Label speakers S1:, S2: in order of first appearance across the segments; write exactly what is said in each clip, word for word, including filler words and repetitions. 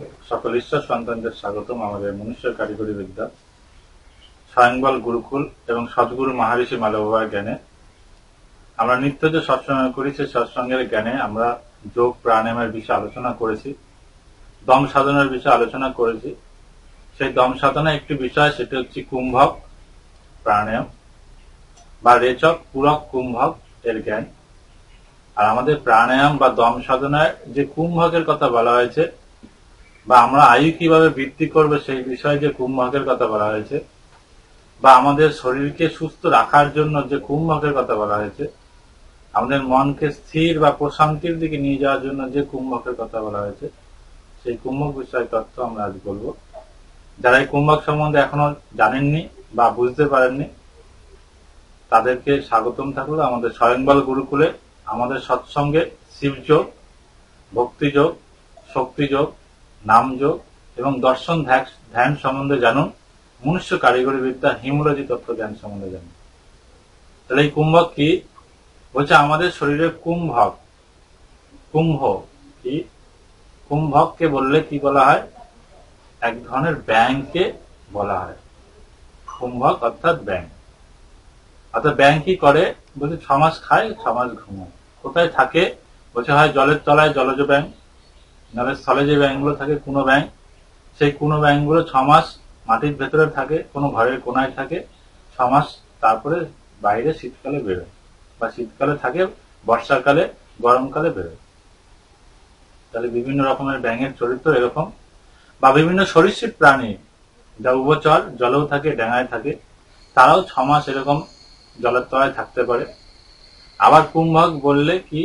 S1: সকল ঈশ্বর সন্তানদের স্বাগতম আমাদের মনুষ্য কারিগরি বিদ্যা স্বয়ংবল গুরুকুল এবং সদ্গুরু মহারিষি মালবাবার জ্ঞানে। আমরা নিত্য যে সৎসঙ্গ করি সেই সৎসঙ্গের জ্ঞানে আমরা যোগ প্রাণায়ামের বিষয়ে আলোচনা করেছি, দম সাধনার বিষয়ে আলোচনা করেছি। সেই দম সাধনা একটি বিষয়, সেটি হচ্ছে কুম্ভক প্রাণায়াম বা রেচক পূরক কুম্ভক এর জ্ঞান। আর আমাদের প্রাণায়াম বা দম সাধনায় যে কুম্ভকের কথা বলা হয়েছে বা আমরা আয়ু কিভাবে বৃদ্ধি করবে সেই বিষয়ে যে কুম্ভকের কথা বলা হয়েছে, বা আমাদের শরীরকে সুস্থ রাখার জন্য যে কুম্ভকের কথা বলা হয়েছে, আমাদের মনকে স্থির বা প্রশান্তির দিকে নিয়ে যাওয়ার জন্য যে কুম্ভকের কথা বলা হয়েছে, সেই কুম্ভক বিষয় তথ্য আমরা আজ বলবো। যারা এই কুম্ভক সম্বন্ধে এখনো জানেননি বা বুঝতে পারেননি তাদেরকে স্বাগতম থাকলো আমাদের স্বয়ংবল গুরুকুলে। আমাদের সৎসঙ্গে শিবযোগ, ভক্তিযোগ, শক্তিযোগ, নামযোগ এবং দর্শন ধ্যান সম্বন্ধে জানুন। মনুষ্য কারিগরি বিদ্যা হিমোলজি তত্ত্ব জ্ঞান সম্বন্ধে জানুন। তাহলে এই কুম্ভক কি বলছে? আমাদের শরীরের কুম্ভক, কুম্ভ কি? কুম্ভককে বললে কি বলা হয়? এক ধরনের ব্যাংকে বলা হয় কুম্ভক, অর্থাৎ ব্যাং। অর্থাৎ ব্যাং কি করে বলছে? ছ মাস খায়, ছ মাস ঘুমায়। কোথায় থাকে বলছে? হয় জলের তলায় জলজ ব্যাং, নাহলে স্থলে যে ব্যাংগুলো থাকে কুনো ব্যাং, সেই কুনো ব্যাংগুলো ছ মাস মাটির ভেতরে থাকে, কোনো ঘরের কোনায় থাকে ছ মাস, তারপরে বাইরে শীতকালে বেরোয়, বা শীতকালে থাকে, বর্ষাকালে, গরমকালে বেরোয়। তাহলে বিভিন্ন রকমের ব্যাঙের চরিত্র এরকম। বা বিভিন্ন সরীসৃপ প্রাণী যা উভচর, জলেও থাকে, ডেঙায় থাকে, তারাও ছ মাস এরকম জলের তলায় থাকতে পারে। আবার কুম্ভক বললে কি?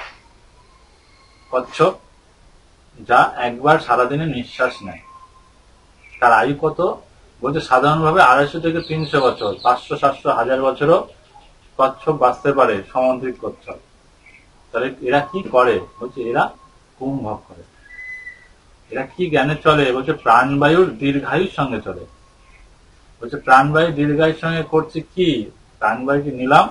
S1: কচ্ছপ, যা একবার সারাদিনে নিঃশ্বাস নেয়। তার আয়ু কত বলছে? সাধারণভাবে আড়াইশো থেকে তিনশো বছর, পাঁচশো সাতশো হাজার বছরও কচ্ছপ বাঁচতে পারে, সামুদ্রিক কচ্ছপ। তাহলে এরা কি করে বলছে? এরা কুম্ভক করে। এরা কি জ্ঞানে চলে বলছে? প্রাণবায়ুর দীর্ঘায়ুর সঙ্গে চলে। বলছে প্রাণবায়ু দীর্ঘায়ুর সঙ্গে করছে কি? প্রাণবায়ুকে নিলাম,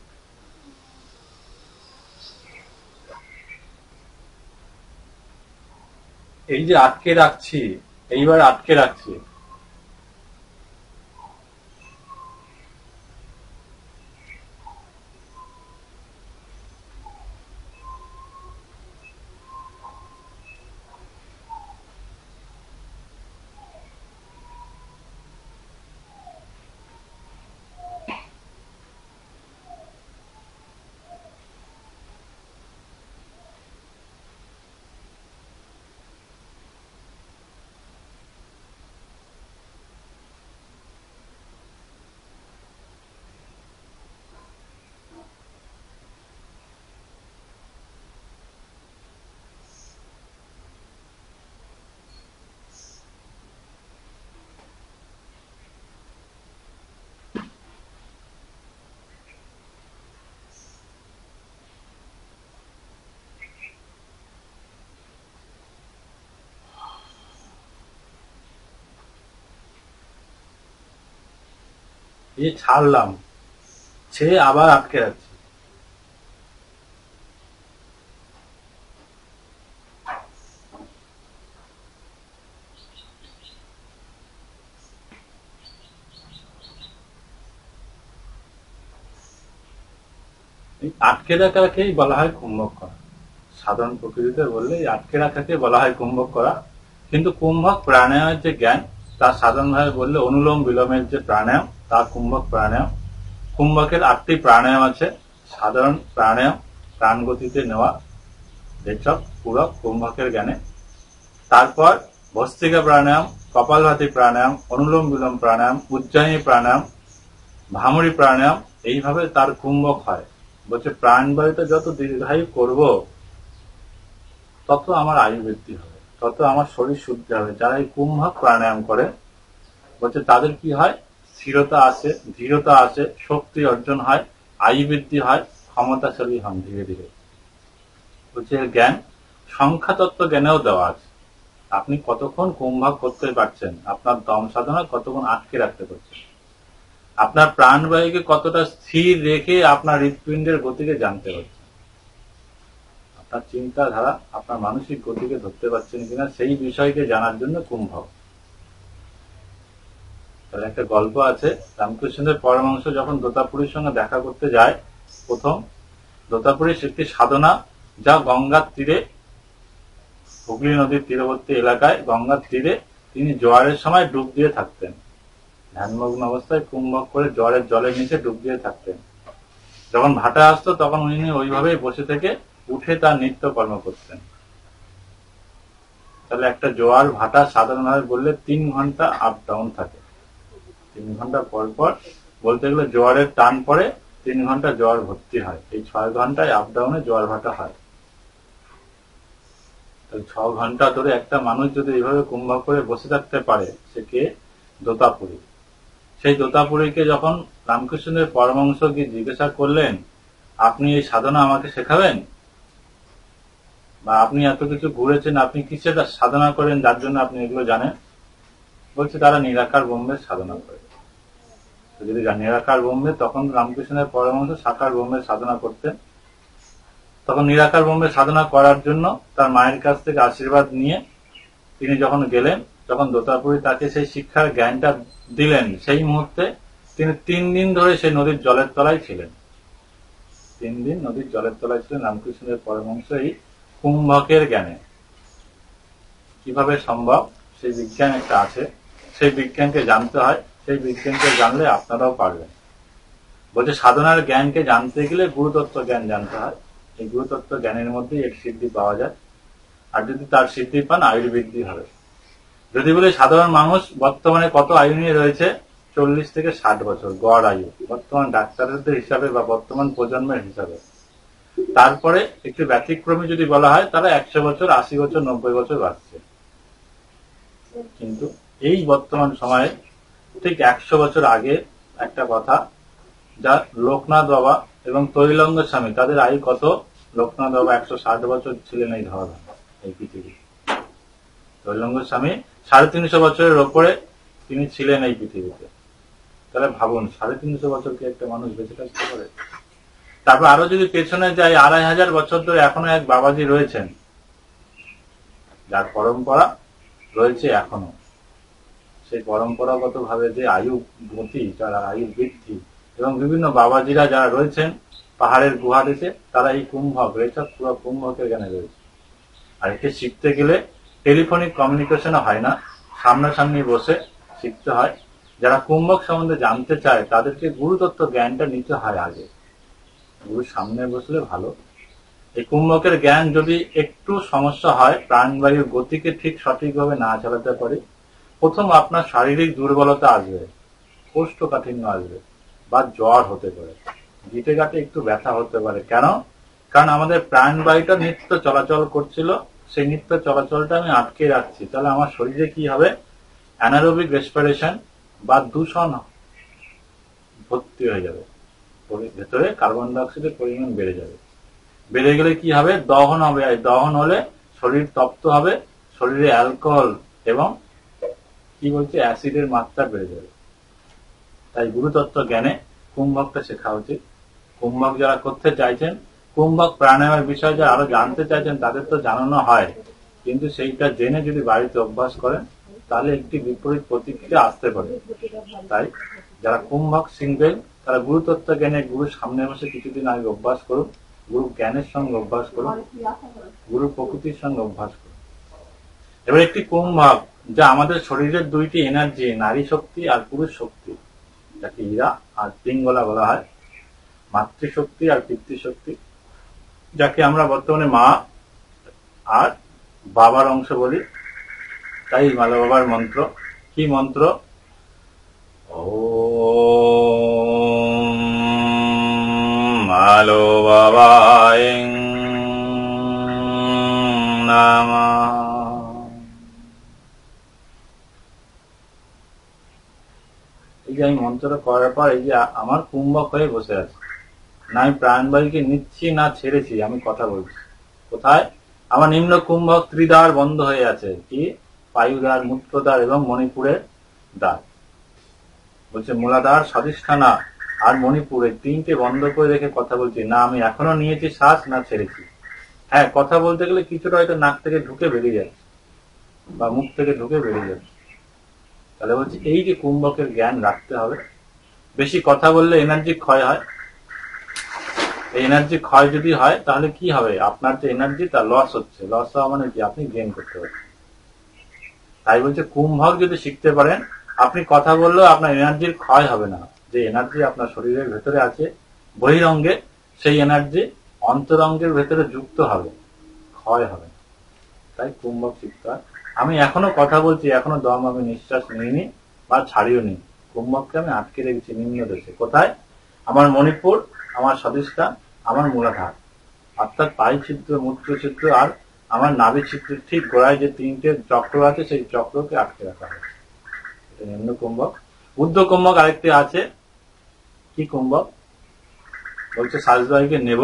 S1: এই যে আটকে রাখছি, এইবার আটকে রাখছি, এই ছাড়লাম, ছেড়ে আবার আটকে রাখছি। আটকে রাখাকেই বলা হয় কুম্ভক করা। সাধারণ প্রকৃতিতে বললে এই আটকে রাখাকে বলা হয় কুম্ভক করা। কিন্তু কুম্ভক প্রাণায়ামের যে জ্ঞান, তা সাধারণভাবে বললে অনুলোম বিলোমের যে প্রাণায়াম, তা কুম্ভক প্রাণায়াম। কুম্ভকের আটটি প্রাণায়াম আছে। সাধারণ প্রাণায়াম, প্রাণ গতিতে নেওয়া, রেচক পূরক কুম্ভকের জ্ঞানে। তারপর ভস্ত্রিকা প্রাণায়াম, কপালভাতি প্রাণায়াম, অনুলোম বিলোম প্রাণায়াম, উজ্জয়িনী প্রাণায়াম, ভামরী প্রাণায়াম। এইভাবে তার কুম্ভক হয়। বলছে প্রাণবায়ুতে যত দীর্ঘায়ু করব তত আমার আয়ু বৃদ্ধি হবে, তত আমার শরীর শুদ্ধ হবে। যারা এই কুম্ভক প্রাণায়াম করে বলছে তাদের কি হয়? স্থিরতা আসে, ধীরতা আসে, শক্তি অর্জন হয়, আয়ু বৃদ্ধি হয়, ক্ষমতাশালী হন ধীরে ধীরে। বলছে জ্ঞান সংখ্যা তত্ত্ব জ্ঞানেও দেওয়া আছে। আপনি কতক্ষণ কুম্ভক করতে পারছেন, আপনার দম সাধনা কতক্ষণ আটকে রাখতে পারছেন, আপনার প্রাণবায়ুকে কতটা স্থির রেখে আপনার হৃৎপিণ্ডের গতিকে জানতে পারছেন। আপনার চিন্তাধারা, আপনার মানসিক গতিকে ধরতে পারছেন কিনা সেই বিষয়কে জানার জন্য কুম্ভক। তাহলে একটা গল্প আছে, রামকৃষ্ণের পরমহংস যখন দোতাপুরীর সঙ্গে দেখা করতে যায়, প্রথম দোতাপুরীর একটি সাধনা যা গঙ্গার তীরে, হুগলি নদীর তীরবর্তী এলাকায় গঙ্গার তীরে তিনি জোয়ারের সময় ডুব দিয়ে থাকতেন। ধ্যানমগ্ন অবস্থায় কুম্ভক করে জোয়ারের জলের নিচে ডুব দিয়ে থাকতেন। যখন ভাটা আসতো তখন উনি ওইভাবেই বসে থেকে উঠে তার নিত্যকর্ম করতেন। তাহলে একটা জোয়ার ভাটা সাধারণভাবে বললে তিন ঘন্টা আপ ডাউন থাকে। তিন ঘন্টা পর পর বলতে গেলে জোয়ারের টান পড়ে, তিন ঘন্টা জোয়ার ভর্তি হয়। এই ছয় ঘন্টায় আপ ডাউনে জোয়ার ভাটা হয়। ছ ঘন্টা ধরে একটা মানুষ যদি এইভাবে কুম্ভক করে বসে থাকতে পারে, সে কে? দোতাপুরী। সেই দোতাপুরীকে যখন রামকৃষ্ণের পরমহংস গিয়ে জিজ্ঞাসা করলেন, আপনি এই সাধনা আমাকে শেখাবেন, বা আপনি এত কিছু ঘুরেছেন, আপনি কিসের সাধনা করেন যার জন্য আপনি এগুলো জানেন? বলছে তারা নিরাকার ব্রহ্মের সাধনা করে। যদি নিরাকার ব্রহ্মে, তখন রামকৃষ্ণের পরমহংস সাকার ব্রহ্মের সাধনা করতেন। তখন নিরাকার ব্রহ্মের সাধনা করার জন্য তার মায়ের কাছ থেকে আশীর্বাদ নিয়ে তিনি যখন গেলেন, তখন দোতাপুরী তাকে সেই শিক্ষার জ্ঞানটা দিলেন। সেই মুহূর্তে তিনি তিন দিন ধরে সেই নদীর জলের তলায় ছিলেন। তিন দিন নদীর জলের তলায় ছিলেন রামকৃষ্ণের পরমহংস এই কুম্ভকের জ্ঞানে। কিভাবে সম্ভব? সেই বিজ্ঞান একটা আছে, সেই বিজ্ঞানকে জানতে হয়। সেই বিজ্ঞানকে জানলে আপনারাও পারবেন। বলছে সাধনার জ্ঞানকে জানতে গেলে গুরুতত্ত্ব জ্ঞান জানতে হয়। এই গুরুতত্ত্ব জ্ঞানের মধ্যেই এক সিদ্ধি পাওয়া যায়। আর যদি তার সিদ্ধি পান, আয়ুর্বৃদ্ধি হবে। যদি বলে সাধারণ মানুষ বর্তমানে কত আয়ু নিয়ে রয়েছে, চল্লিশ থেকে ষাট বছর গড় আয়ু বর্তমান ডাক্তারদের হিসাবে বা বর্তমান প্রজন্মের হিসাবে। তারপরে একটু ব্যতিক্রমী যদি বলা হয়, তারা একশো বছর, আশি বছর, নব্বই বছর বাঁচছে। কিন্তু এই বর্তমান সময়ে ঠিক একশো বছর আগে একটা কথা, যা লোকনাথ বাবা এবং তৈলঙ্গ স্বামী, তাদের আয়ু কত? লোকনাথ বাবা একশো ষাট বছর ছিলেন এই ধরা এই পৃথিবী। তৈলঙ্গ স্বামী সাড়ে তিনশো বছরের ওপরে তিনি ছিলেন এই পৃথিবীতে। তাহলে ভাবুন, সাড়ে তিনশো বছর কি একটা মানুষ বেঁচে থাকতে পারে? তারপর আরো যদি পেছনে যাই, আড়াই হাজার বছর ধরে এখনো এক বাবাজি রয়েছেন, যার পরম্পরা রয়েছে এখনো। সেই পরম্পরাগত ভাবে যে আয়ু গতি, যারা আয়ু বৃদ্ধি, এবং বিভিন্ন বাবাজিরা যারা রয়েছেন পাহাড়ের গুহা দেশে, তারা এই কুম্ভক রয়েছে, পুরো কুম্ভকের জ্ঞানে রয়েছে। আর একে শিখতে গেলে টেলিফোনিক কমিউনিকেশন হয় না, সামনাসামনি বসে শিখতে হয়। যারা কুম্ভক সম্বন্ধে জানতে চায় তাদেরকে গুরুতত্ত্ব জ্ঞানটা নিতে হয় আগে। গুরুর সামনে বসলে ভালো। এই কুম্ভকের জ্ঞান যদি একটু সমস্যা হয়, প্রাণবায়ুর গতিকে ঠিক সঠিকভাবে না চালাতে পারে, প্রথম আপনার শারীরিক দুর্বলতা আসবে, কোষ্ঠকাঠিন্য আসবে, বা জ্বর হতে পারে, গিটে গাটে একটু ব্যথা হতে পারে। কেন? কারণ আমাদের প্রাণবায়ুটা নিত্য চলাচল করছিল, সেই নিত্য চলাচলটা আমি আটকে রাখছি। তাহলে আমার শরীরে কি হবে? অ্যানারোবিক রেসপিরেশন বা দূষণ ভর্তি হয়ে যাবে, ভেতরে কার্বন ডাইঅক্সাইডের পরিমাণ বেড়ে যাবে। বেড়ে গেলে কি হবে? দহন হবে। দহন হলে শরীর তপ্ত হবে, শরীরে অ্যালকোহল এবং কি বলছে অ্যাসিডের মাত্রা বেড়ে যাবে। তাই গুরুতত্ত্ব জ্ঞানে কুম্ভকটা শেখা উচিত। কুম্ভক যারা করতে চাইছেন, কুম্ভক প্রাণায়ামের বিষয়ে যারা আরো জানতে চাইছেন, তাদের তো জানানো হয়, কিন্তু সেইটা জেনে যদি বাড়িতে অভ্যাস করেন, তাহলে একটি বিপরীত প্রতিক্রিয়া আসতে পারে। তাই যারা কুম্ভক শিখবেন, তারা গুরুতত্ত্ব জ্ঞানে গুরুর সামনে বসে কিছুদিন আগে অভ্যাস করুন, গুরু জ্ঞানের সঙ্গে অভ্যাস করুন, গুরু প্রকৃতির সঙ্গে অভ্যাস করুন। এবার একটি কুম্ভক, যা আমাদের শরীরের দুইটি এনার্জি, নারী শক্তি আর পুরুষ শক্তি, যাকে ইরা আর পিঙ্গলা বলা হয়, মাতৃশক্তি আর পিতৃশক্তি, যাকে আমরা বর্তমানে মা আর বাবার অংশ বলি। তাই মালা বাবার মন্ত্র কি মন্ত্র? ওম মালো বাবায় নমঃ। এই যে আমি মন্ত্রটা করার পর, এই যে আমার কুম্ভক হয়ে বসে আছে, না আমি প্রাণবায়ুকে নিচ্ছি না ছেড়েছি, আমি কথা বলছি। কোথায়? আমার নিম্ন কুম্ভক ত্রিদ্বার বন্ধ হয়ে আছে। কি? পায়ুদ্বার, মূত্রদ্বার এবং মণিপুরের দ্বার। বলছে মূলাধার, স্বাধিষ্ঠানা আর মণিপুরে তিনটে বন্ধ করে রেখে কথা বলছি। না আমি এখনো নিয়েছি শ্বাস, না ছেড়েছি। হ্যাঁ, কথা বলতে গেলে কিছুটা হয়তো নাক থেকে ঢুকে বেরিয়ে যাচ্ছে বা মুখ থেকে ঢুকে বেরিয়ে যাচ্ছে। তাহলে বলছি এই যে কুম্ভকের জ্ঞান রাখতে হবে। বেশি কথা বললে এনার্জি ক্ষয় হয়। এই এনার্জি ক্ষয় যদি হয় তাহলে কি হবে, আপনার যে এনার্জি তা লস হচ্ছে। লস হওয়া মানে কি, আপনি গেইন করতে পারছেন। তাই বলছে কুম্ভক যদি শিখতে পারেন, আপনি কথা বললেও আপনার এনার্জির ক্ষয় হবে না। যে এনার্জি আপনার শরীরের ভেতরে আছে বহিরঙ্গে, সেই এনার্জি অন্তরঙ্গের ভেতরে যুক্ত হবে, ক্ষয় হবে না। তাই কুম্ভক শিখতে হয়। আমি এখনো কথা বলছি, এখনো দম আমি নিঃশ্বাস নিইনি বা ছাড়িও নি। কুম্ভককে আমি আটকে রেখেছি নিম্ন দেশে। কোথায়? আমার মণিপুর, আমার স্বাধিষ্ঠান, আমার মূলাধার, অর্থাৎ পাই ছিদ্র, মূত্র ছিদ্র আর আমার নাভি ছিদ্রের ঠিক গোড়ায় যে তিনটে চক্র আছে সেই চক্রকে আটকে রাখা হয়েছে। এটা নিম্ন কুম্ভক। ঊর্ধ্ব কুম্ভক আরেকটি আছে। কি কুম্ভক? বলছে সাজবাইকে নেব।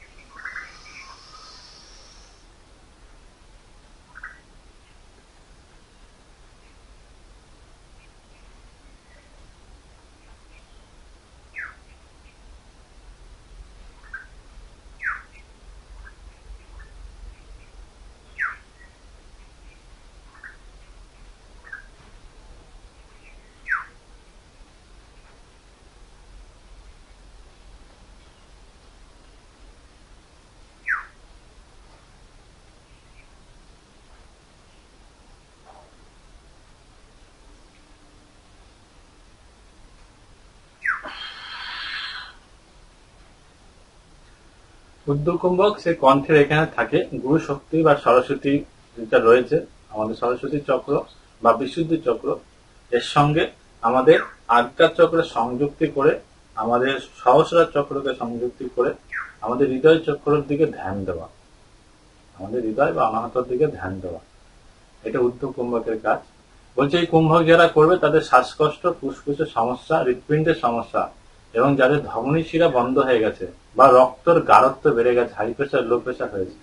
S1: ঊর্ধ্ব কুম্ভক সে কণ্ঠের এখানে থাকে। গুরু শক্তি বা সরস্বতী যেটা রয়েছে, আমাদের সরস্বতী চক্র বা বিশুদ্ধি চক্র, এর সঙ্গে আমাদের আজ্ঞা চক্রের সংযুক্তি করে, আমাদের সহস্রার চক্রকে সংযুক্তি করে আমাদের হৃদয় চক্রের দিকে ধ্যান দেওয়া, আমাদের হৃদয় বা অনাহতর দিকে ধ্যান দেওয়া, এটা ঊর্ধ্ব কুম্ভকের কাজ। বলছে এই কুম্ভক যারা করবে তাদের শ্বাসকষ্ট, ফুসফুসের সমস্যা, হৃৎপিণ্ডের সমস্যা এবং যাদের ধমনী শিরা বন্ধ হয়ে গেছে বা রক্তর গাঢ়ত্ব বেড়ে গেছে, হাই প্রেশার, লো প্রেশার হয়েছে,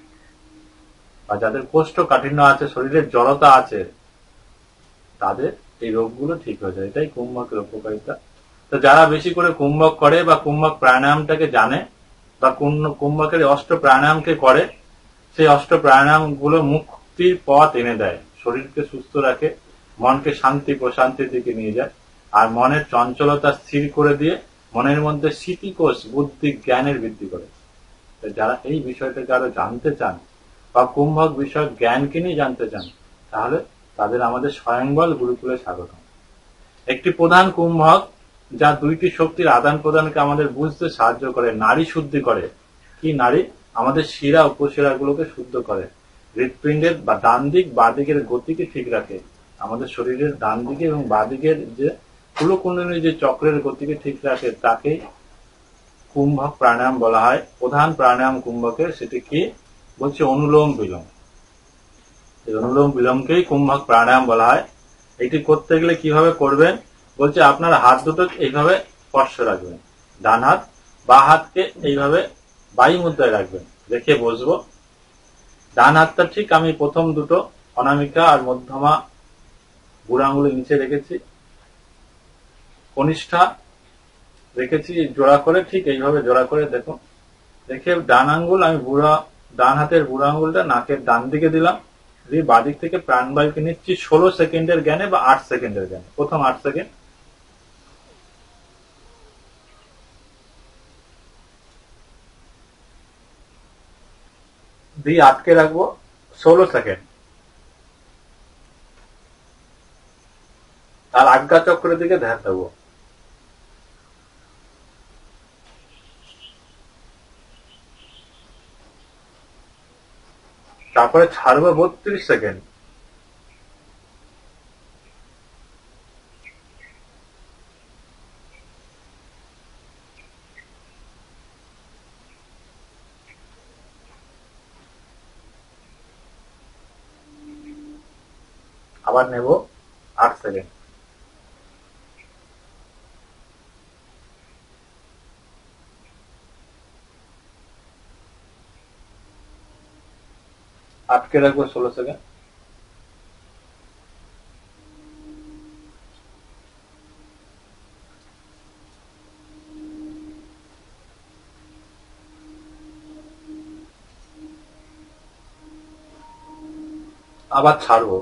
S1: বা যাদের কোষ্ঠকাঠিন্য আছে, শরীরের জড়তা আছে, তাদের এই রোগগুলো ঠিক হয়ে যায়। এটাই কুম্ভকের উপকারিতা। তো যারা বেশি করে কুম্ভক করে বা কুম্ভক প্রাণায়ামটাকে জানে বা কুম্ভকের অষ্ট প্রাণায়ামকে করে, সেই অষ্ট প্রাণায়াম গুলো মুক্তির পথ এনে দেয়, শরীরকে সুস্থ রাখে, মনকে শান্তি প্রশান্তির দিকে নিয়ে যায়, আর মনের চঞ্চলতা স্থির করে দিয়ে মনের মধ্যে স্মৃতিকোষ, বুদ্ধি, জ্ঞানের বৃদ্ধি করে। যারা এই বিষয়টাকে আরো জানতে চান বা কুম্ভক বিষয়ক জ্ঞানকে নিয়ে জানতে চান, তাহলে তাদের আমাদের স্বয়ংবল গুরুকুলে স্বাগত। একটি প্রধান কুম্ভক যা দুইটি শক্তির আদান প্রদানকে আমাদের বুঝতে সাহায্য করে, নারী শুদ্ধি করে। কি নারী? আমাদের শিরা উপশিরা গুলোকে শুদ্ধ করে, হৃৎপিণ্ডের বা ডান দিক বা দিকের গতিকে ঠিক রাখে, আমাদের শরীরের ডান দিকে এবং বা দিকের যে কুলকুণ্ডলী যে চক্রের গতিকে ঠিক রাখে, তাকে কুম্ভক প্রাণায়াম বলা হয়। প্রধান প্রাণায়াম কুম্ভকের সেটি কি? বলছে অনুলোম বিলোম। এই অনুলোম বিলোমকেই কুম্ভক প্রাণায়াম বলা হয়। এটি করতে গেলে কিভাবে করবেন? বলছে আপনার হাত দুটো এইভাবে স্পর্শ রাখবেন, ডান হাত বা হাতকে এইভাবে বায়ু মুদ্রায় রাখবেন, রেখে বসবো। ডান হাতটা ঠিক আমি প্রথম দুটো অনামিকা আর মধ্যমা বুড়া আঙুলের নিচে রেখেছি, কনিষ্ঠা রেখেছি জোড়া করে, ঠিক এইভাবে জোড়া করে দেখো। রেখে ডান আঙ্গুল আমি বুড়া, ডান হাতের বুড়া আঙ্গুলটা নাকের ডান দিকে দিলাম, দিয়ে বাদিক থেকে প্রাণবায়ুকে নিচ্ছি ষোলো সেকেন্ডের জ্ঞানে বা আট সেকেন্ডের জ্ঞানে। প্রথম আট সেকেন্ড দিয়ে আটকে রাখবো ষোলো সেকেন্ড। আর আজ্ঞা চক্রের দিকে ধ্যান দেবো। তারপরে ছাড়বো বত্রিশ সেকেন্ড। আবার নেব আট সেকেন্ড। আটকে রাখবো ষোলো সেকেন্ড। আবার ছাড়বো।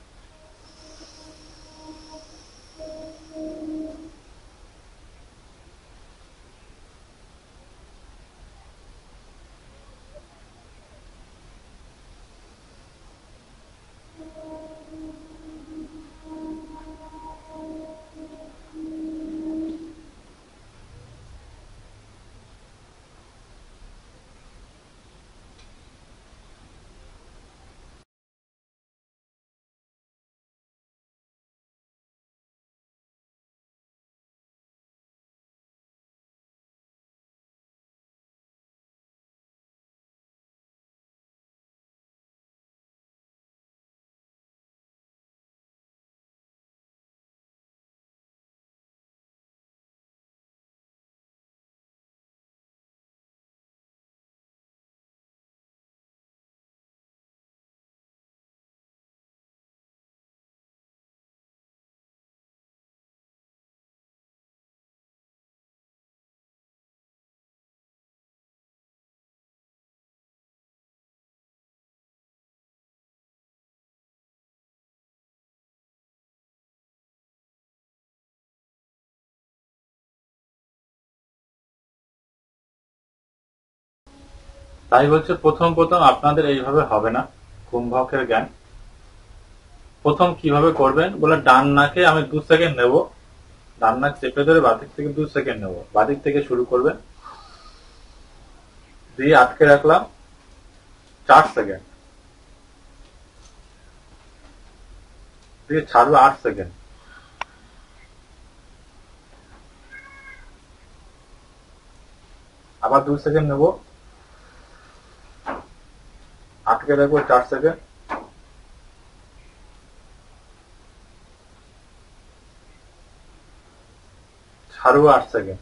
S1: তাই বলছে প্রথম প্রথম আপনাদের এইভাবে হবে না কুম্ভকের জ্ঞান। প্রথম কিভাবে করবেন বলে, ডান নাকে আমি দু সেকেন্ড নেব, ডান নাক চেপে ধরে বাদিক থেকে দু সেকেন্ড নেব, বাদিক থেকে শুরু করবেন, দিয়ে আটকে রাখলাম চার সেকেন্ড, দিয়ে ছাড়বো আট সেকেন্ড, আবার দু সেকেন্ড নেব, আটকে রাখবো চার সেকেন্ড, ছাড়বো আট সেকেন্ড।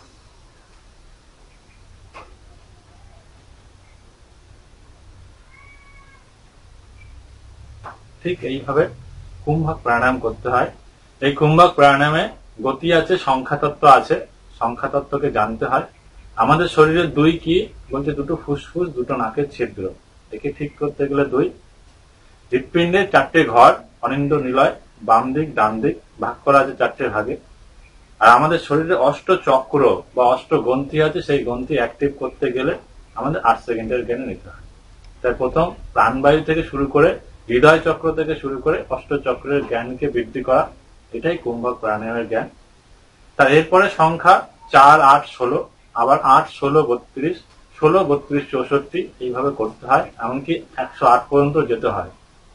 S1: ঠিক এইভাবে কুম্ভক প্রাণায়াম করতে হয়। এই কুম্ভক প্রাণায়ামে গতি আছে, সংখ্যা তত্ত্ব আছে, সংখ্যা তত্ত্বকে জানতে হয়। আমাদের শরীরের দুই কি বলছে, দুটো ফুসফুস, দুটো নাকের ছিদ্র, একে ঠিক করতে গেলে দুই। হৃৎপিণ্ডের চারটে ঘর, অনিন্দ নিলয়, বাম দিক ডান দিক, ভাগ করা আছে চারটে ভাগে। আর আমাদের শরীরে অষ্ট চক্র বা অষ্ট গ্রন্থি আছে, সেই গ্রন্থি অ্যাক্টিভ করতে গেলে আমাদের আট সেকেন্ডের জ্ঞানে নিতে হয়। তাই প্রথম প্রাণবায়ু থেকে শুরু করে হৃদয় চক্র থেকে শুরু করে অষ্ট চক্রের জ্ঞানকে বৃদ্ধি করা, এটাই কুম্ভক প্রাণায়ামের জ্ঞান। তার এরপরে সংখ্যা চার আট ষোলো, আবার আট ষোলো বত্রিশ, ষোলো বত্রিশ চৌষট্টি, এইভাবে করতে হয়। এমনকি একশো আট পর্যন্ত যেতে হয়,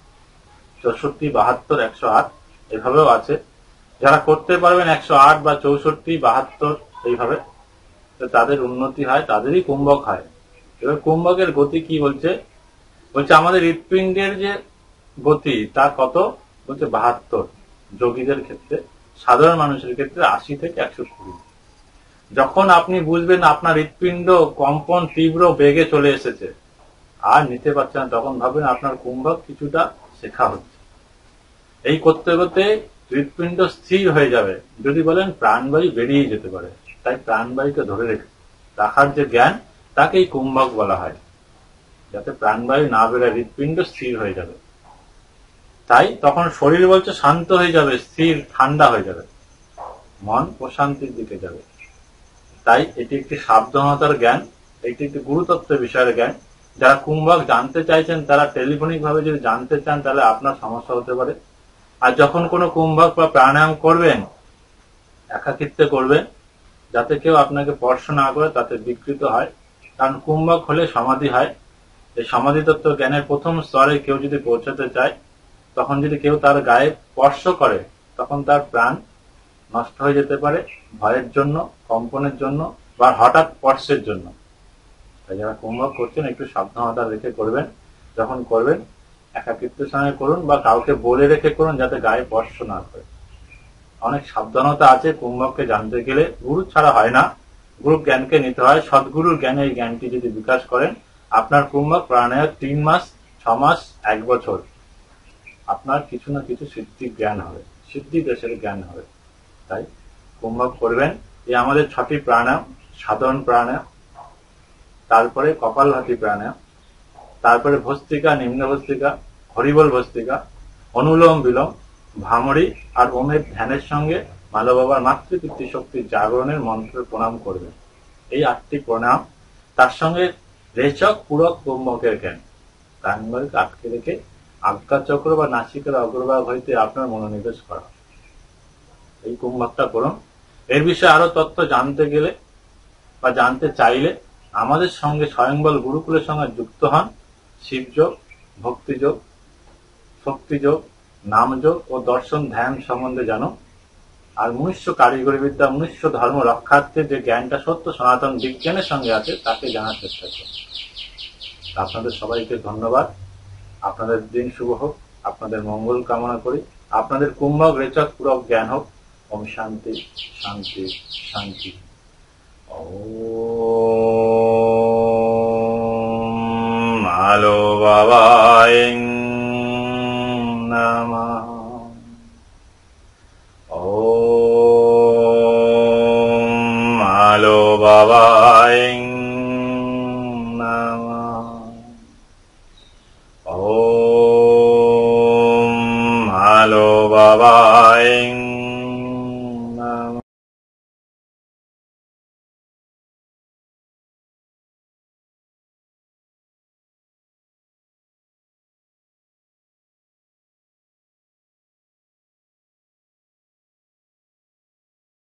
S1: চৌষট্টি বাহাত্তর একশো আট এভাবেও আছে। যারা করতে পারবেন একশো আট বা চৌষট্টি বাহাত্তর এইভাবে, তাদের উন্নতি হয়, তাদেরই কুম্ভক হয়। এবার কুম্ভকের গতি কি বলছে, বলছে আমাদের হৃৎপিণ্ডের যে গতি তা কত বলছে বাহাত্তর, যোগীদের ক্ষেত্রে, সাধারণ মানুষের ক্ষেত্রে আশি থেকে একশো কুড়ি। যখন আপনি বুঝবেন আপনার হৃৎপিণ্ড কম্পন তীব্র বেগে চলে এসেছে, আর নিতে পারছেন, তখন ভাবেন আপনার কুম্ভক কিছুটা শেখা হচ্ছে। এই করতে করতে হৃৎপিণ্ড স্থির হয়ে যাবে। যদি বলেন প্রাণবায়ু বেরিয়ে যেতে পারে, তাই প্রাণবায়ুকে ধরে রেখে রাখার যে জ্ঞান, তাকেই কুম্ভক বলা হয়। যাতে প্রাণবায়ু না বেরোয়, হৃৎপিণ্ড স্থির হয়ে যাবে। তাই তখন শরীর বলছে শান্ত হয়ে যাবে, স্থির ঠান্ডা হয়ে যাবে, মন প্রশান্তির দিকে যাবে। তাই এটি একটি সাবধানতার জ্ঞান, এটি একটি গুরুতত্ত্বের বিষয়ের জ্ঞান। যারা কুম্ভক জানতে চাইছেন, তারা টেলিফোনিক ভাবে যদি জানতে চান, তাহলে আপনার সমস্যা হতে পারে। আর যখন কোনো কুম্ভক বা প্রাণায়াম করবেন, একাকিত্বে করবেন, যাতে কেউ আপনাকে স্পর্শ না করে, তাতে বিকৃত হয়। কারণ কুম্ভক হলে সমাধি হয়। এই সমাধি তত্ত্ব জ্ঞানের প্রথম স্তরে কেউ যদি পৌঁছাতে চায়, তখন যদি কেউ তার গায়ে স্পর্শ করে, তখন তার প্রাণ নষ্ট হয়ে যেতে পারে, ভয়ের জন্য, কম্পনের জন্য, বা হঠাৎ স্পর্শের জন্য। তাই যারা কুম্ভক করছেন একটু সাবধানতা রেখে করবেন। যখন করবেন একাকিত্বের সঙ্গে করুন, বা কাউকে বলে রেখে করুন, যাতে গায়ে স্পর্শ না করে। অনেক সাবধানতা আছে কুম্ভককে জানতে গেলে, গুরু ছাড়া হয় না, গুরু জ্ঞানকে নিতে হয়। সদ্গুরুর জ্ঞানে এই জ্ঞানটি যদি বিকাশ করেন, আপনার কুম্ভক প্রাণায়াম তিন মাস, ছ মাস, এক বছর আপনার কিছু না কিছু সিদ্ধি জ্ঞান হবে, সিদ্ধি দেশের জ্ঞান হবে। তাই কুম্ভক করবেন। এই আমাদের ছটি প্রাণায়াম, সাধারণ প্রাণায়াম, তারপরে কপালভাতি প্রাণায়াম, তারপরে ভস্ত্রিকা, নিম্ন ভস্ত্রিকা, হরিবল ভস্তিকা, অনুলোম বিলোম, ভামরি আর ওমের ধ্যানের সঙ্গে মালব বাবার মাতৃপিতৃ শক্তির জাগরণের মন্ত্রের প্রণাম করবেন। এই আটটি প্রণাম তার সঙ্গে রেচক পূরক কুম্ভকের জ্ঞান প্রাণবায়ুকে আটকে রেখে আজ্ঞাচক্র বা নাসিকের অগ্রভাগ হইতে আপনার মনোনিবেশ করা। এই কুম্ভকটা করুন। এর বিষয়ে আরো তথ্য জানতে গেলে বা জানতে চাইলে আমাদের সঙ্গে স্বয়ংবল গুরুকুলের সঙ্গে যুক্ত হন। শিবযোগ, ভক্তিযোগ, শক্তিযোগ, নামযোগ ও দর্শন ধ্যান সম্বন্ধে জানো। আর মনুষ্য কারিগরি বিদ্যা, মনুষ্য ধর্ম রক্ষার্থে যে জ্ঞানটা সত্য সনাতন বিজ্ঞানের সঙ্গে আছে তাকে জানার চেষ্টা করুন। আপনাদের সবাইকে ধন্যবাদ। আপনাদের দিন শুভ হোক, আপনাদের মঙ্গল কামনা করি। আপনাদের কুম্ভক রেচক পূরক জ্ঞান হোক। ওম শান্তি শান্তি শান্তি। ওম আলো বাবা।